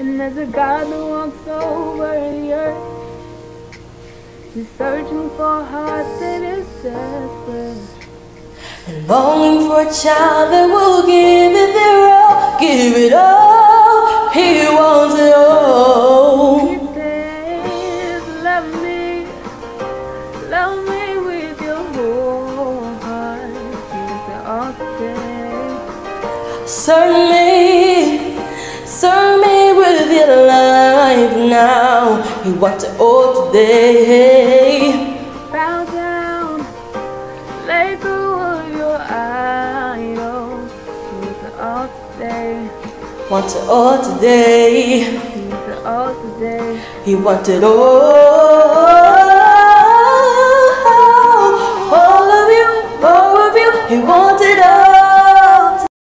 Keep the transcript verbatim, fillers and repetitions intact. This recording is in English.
And there's a God that walks over the earth. He's searching for a heart that is desperate, and longing for a child that will give it their all, give it all. He wants it all. He says, love me, love me with your whole heart. Here's the all today. Serve me, serve me with your life now. He wants it all today. Bow down, let go of your idols. Here's the all today. Wants it all today. Here's the all today. He wants it all. All of you, all of you. He wants it all.